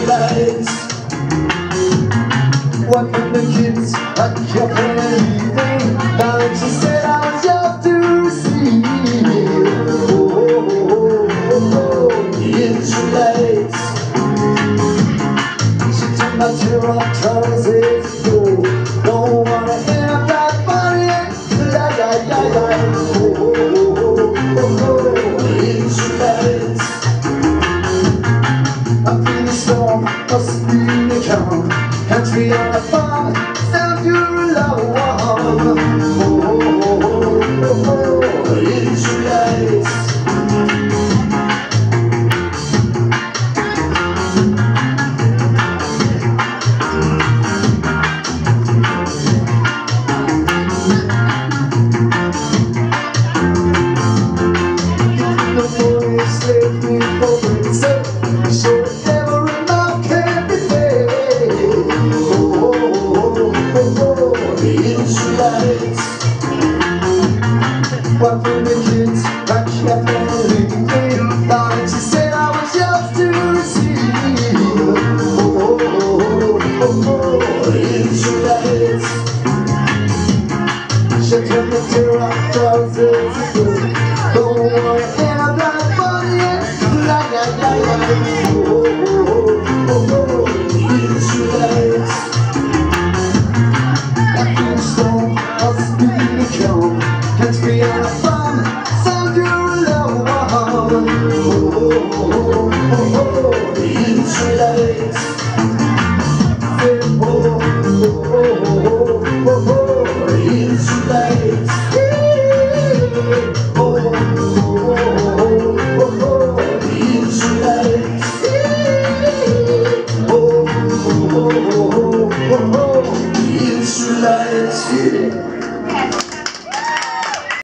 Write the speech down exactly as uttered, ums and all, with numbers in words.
lights. One from the kids, I kept believing. Now she said I was yours to receive. Oh, oh, oh, oh, oh, into lights. She took my tear off trousers to go. Don't wanna end up like Bonnie and Clyde. Oh, oh, oh, oh, oh, oh, into lights. I'm feeling strong, must be the calm. Country on a farm, sound you're alone. Oh, oh, oh, oh, oh, into lights. The boys left me for themselves. So every mouth can be fed. Oh, oh, oh, oh, oh, into lights. One from the kids, I kept on leaving. Now she said I was yours to receive. Oh, oh, oh, oh, oh, into lights. She took the tear off trousers to go. Don't wanna end up like Bonnie and Clyde. Oh, oh, oh, oh, oh, into lights. I feel strong, must be the calm. Can't be on a farm, sound you're alone. Oh, oh, oh, oh, oh, into lights. Say, oh, oh, oh, oh, oh, oh, into lights. Oh, oh, oh, oh, oh, into lights. Oh, oh, oh, oh, oh, into lights.